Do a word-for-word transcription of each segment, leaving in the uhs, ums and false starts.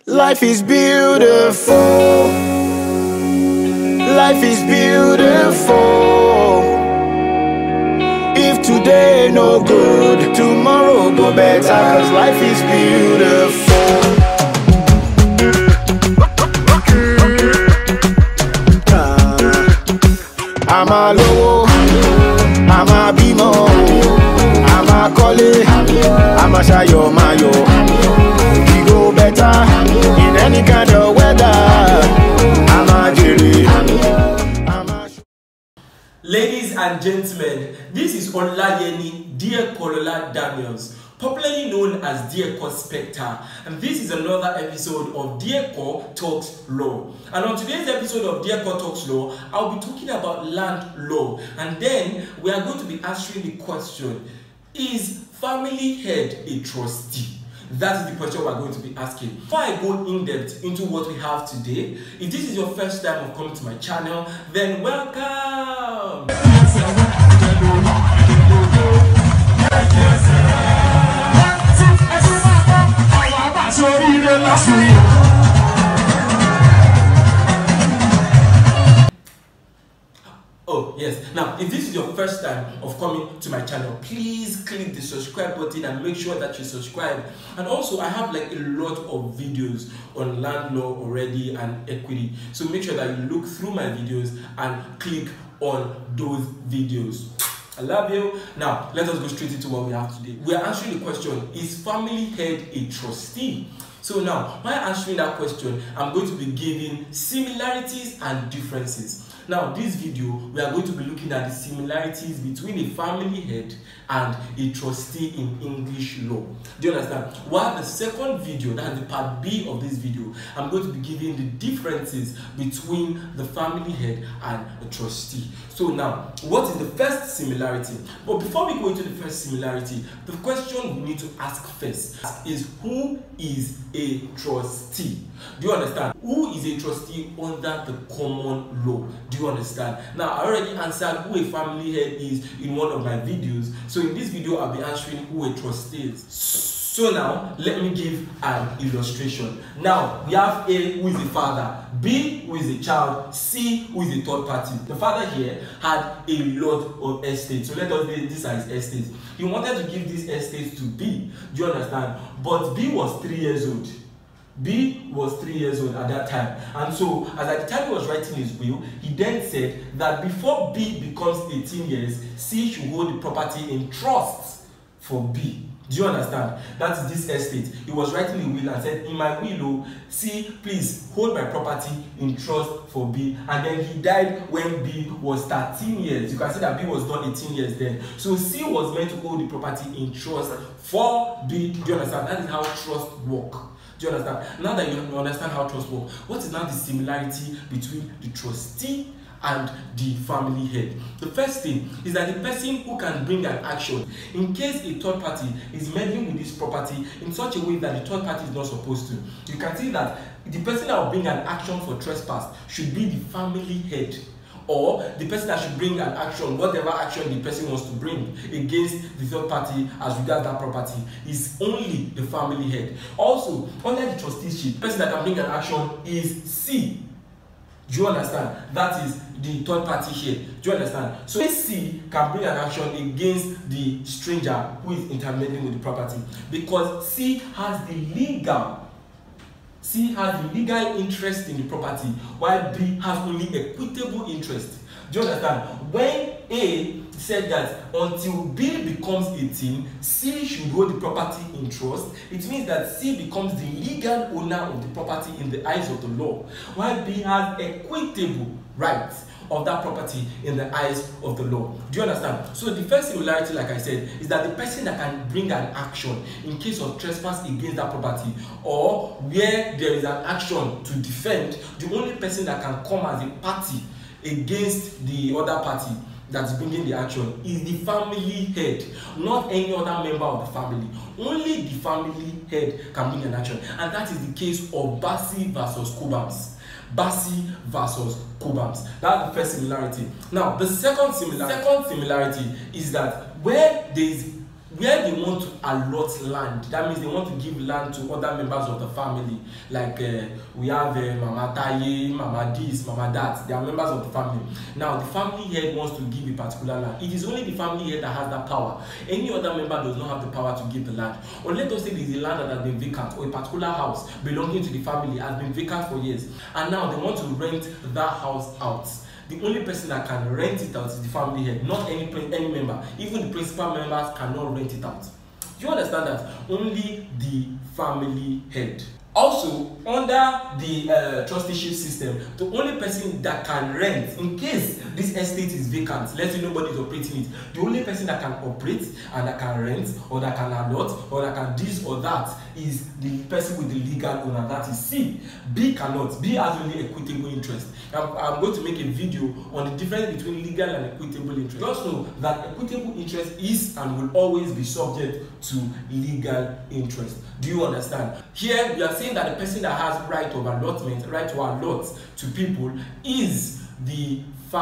Life is beautiful. Life is beautiful. If today no good, tomorrow go better. Cause life is beautiful. I'm a low, I'm a bimo, I'm a collie, I'm a shayo mayo. We go better in any kind of weather. I'm a jerry. Ladies and gentlemen, this is Olayeni Diekolola Daniels, popularly known as Dieko Spectre, and this is another episode of Dieko Talks Law. And on today's episode of Dieko Talks Law, I'll be talking about land law, and then we are going to be answering the question: is family head a trustee? That is the question we are going to be asking. Before I go in depth into what we have today, if this is your first time of coming to my channel, then welcome. Oh yes, now if this is your first time of coming to my channel, please click the subscribe button and make sure that you subscribe. And also I have like a lot of videos on land law already and equity, so make sure that you look through my videos and click on those videos. I love you. Now let us go straight into what we have today. We are answering the question: is family head a trustee? So now, while answering that question, I'm going to be giving similarities and differences. Now, this video, we are going to be looking at the similarities between a family head and a trustee in English law. Do you understand? While the second video, that's the part B of this video, I'm going to be giving the differences between the family head and a trustee. So now, what is the first similarity? But before we go into the first similarity, the question we need to ask first is: who is a trustee? Do you understand? Who is a trustee under the common law? Do you understand? Now, I already answered who a family head is in one of my videos. So in this video, I'll be answering who a trustee is. So now, let me give an illustration. Now, we have A, who is a father, B, who is a child, C, who is a third party. The father here had a lot of estates. So let us say this as estates. He wanted to give these estates to B. Do you understand? But B was three years old. B was three years old at that time, and so as at the time he was writing his will, he then said that before B becomes eighteen years, C should hold the property in trust for B. Do you understand? That is this estate. He was writing a will and said, in my will, C, please hold my property in trust for B. And then he died when B was thirteen years. You can see that B was not eighteen years then. So C was meant to hold the property in trust for B. Do you understand? That is how trust works. Do you understand? Now that you understand how trust works, what is now the similarity between the trustee and the family head? The first thing is that the person who can bring an action in case a third party is meddling with this property in such a way that the third party is not supposed to. You can see that the person that will bring an action for trespass should be the family head, or the person that should bring an action, whatever action the person wants to bring against the third party as regards that property, is only the family head. Also, under the trusteeship, the person that can bring an action is C. Do you understand? That is the third party here. Do you understand? So C can bring an action against the stranger who is intermediating with the property, because C has the legal C has the legal interest in the property, while B has only equitable interest. Do you understand? When A said that until B becomes eighteen, C should hold the property in trust, it means that C becomes the legal owner of the property in the eyes of the law, while B has equitable rights of that property in the eyes of the law. Do you understand? So the first similarity, like I said, is that the person that can bring an action in case of trespass against that property, or where there is an action to defend, the only person that can come as a party against the other party that's bringing the action is the family head, not any other member of the family. Only the family head can bring an action, and that is the case of Bassey versus Cobhams. Bassey versus Cobhams. That's the first similarity. Now, the second similarity, second similarity is that where there is where they want to allot land. That means they want to give land to other members of the family. Like uh, we have uh, Mama Taye, Mama this, Mama that. They are members of the family. Now the family head wants to give a particular land. It is only the family head that has that power. Any other member does not have the power to give the land. Or let us say there is a land that has been vacant, or a particular house belonging to the family has been vacant for years, and now they want to rent that house out. The only person that can rent it out is the family head, not any any member. Even the principal members cannot rent it out. Do you understand that? Only the family head. Also, under the uh, trusteeship system, the only person that can rent, in case this estate is vacant, let's say nobody is operating it, the only person that can operate and that can rent, or that can allot, or that can this or that, is the person with the legal owner. That is C. B cannot. B has only equitable interest. I'm, I'm going to make a video on the difference between legal and equitable interest. Just know that equitable interest is and will always be subject to legal interest. Do you understand? Here we are saying that the person that has right of allotment, right to allot to people, is the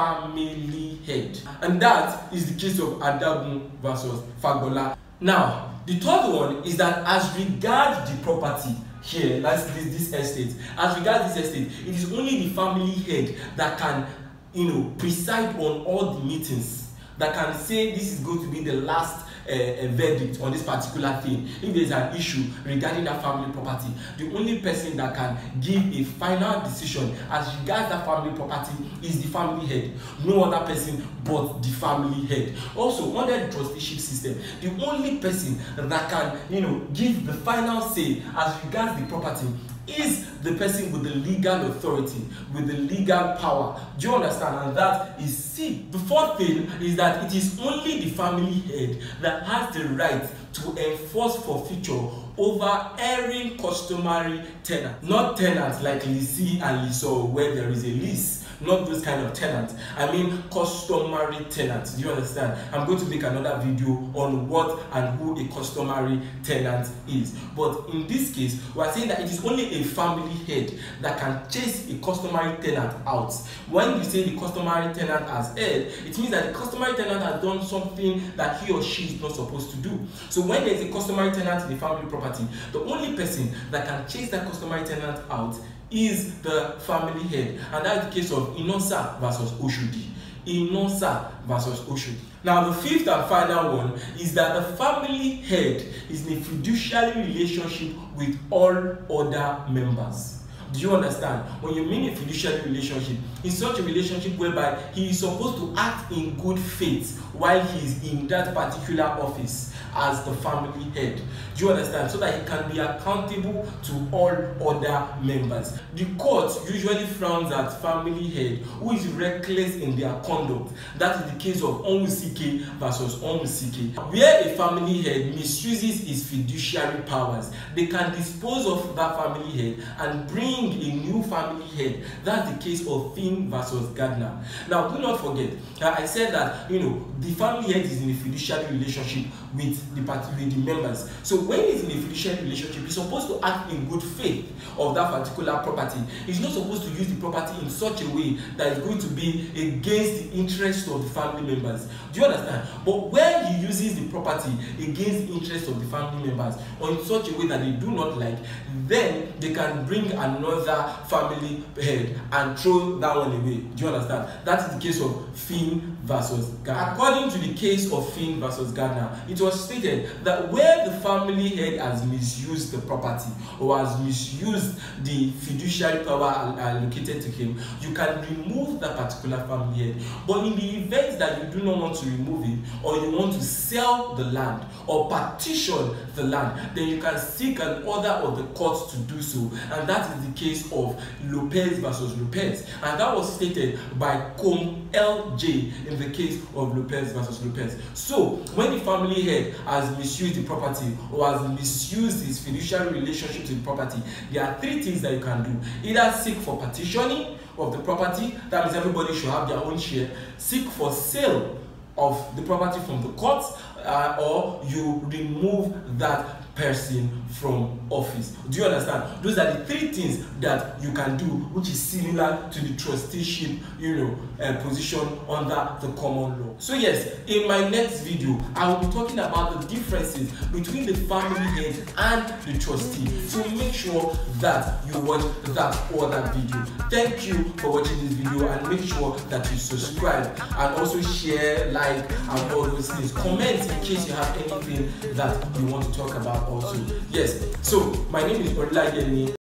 family head, and that is the case of Adagun versus Fagbola. Now, the third one is that as regards the property here, that's this, this estate, as regards this estate, it is only the family head that can, you know, preside on all the meetings, that can say this is going to be the last uh, a verdict on this particular thing. If there is an issue regarding that family property, the only person that can give a final decision as regards that family property is the family head. No other person but the family head. Also, under the trusteeship system, the only person that can, you know, give the final say as regards the property is the person with the legal authority, with the legal power. Do you understand? And that is C. The fourth thing is that it is only the family head that has the right to enforce forfeiture over erring customary tenants. Not tenants like leasee and leaseor where there is a lease. Not those kind of tenants. I mean customary tenants. Do you understand? I'm going to make another video on what and who a customary tenant is. But in this case, we are saying that it is only a family head that can chase a customary tenant out. When you say the customary tenant has erred, it means that the customary tenant has done something that he or she is not supposed to do. So when there is a customary tenant in the family property, the only person that can chase that customary tenant out is the family head, and that's the case of Inosa versus Oshodi. Inosa versus Oshodi. Now the fifth and final one is that the family head is in a fiduciary relationship with all other members. Do you understand? When you mean a fiduciary relationship, it's such a relationship whereby he is supposed to act in good faith while he is in that particular office as the family head. Do you understand? So that he can be accountable to all other members. The court usually frowns at family head who is reckless in their conduct. That is the case of Onwusike versus Onwusike. Where a family head misuses his fiduciary powers, they can dispose of that family head and bring a new family head. That's the case of Finn versus Gardner. Now, do not forget that I said that, you know, the family head is in a fiduciary relationship with the with the members. So when he's in a fiduciary relationship, he's supposed to act in good faith of that particular property. He's not supposed to use the property in such a way that is going to be against the interest of the family members. Do you understand? But when he uses the property against the interest of the family members, or in such a way that they do not like, then they can bring another family head and throw that one away. Do you understand? That is the case of Finn versus Gardner. According to the case of Finn versus Gardner, it was stated that where the family head has misused the property or has misused the fiduciary power allocated to him, you can remove that particular family head. But in the event that you do not want to remove it, or you want to sell the land or partition the land, then you can seek an order of the court to do so, and that is the case of Lopez versus Lopez, and that was stated by Com L J in the case of Lopez versus Lopez. So when the family head has misused the property or has misused his fiduciary relationship to the property, there are three things that you can do. Either seek for partitioning of the property, that means everybody should have their own share. Seek for sale of the property from the court, uh, or you remove that person from office. Do you understand? Those are the three things that you can do, which is similar to the trusteeship, you know, uh, position under the common law. So yes, in my next video, I will be talking about the differences between the family head and the trustee. So make sure that you watch that other video. Thank you for watching this video, and make sure that you subscribe and also share, like, and all those things. Comment in case you have anything that you want to talk about also. Yes, so my name is Olayemi.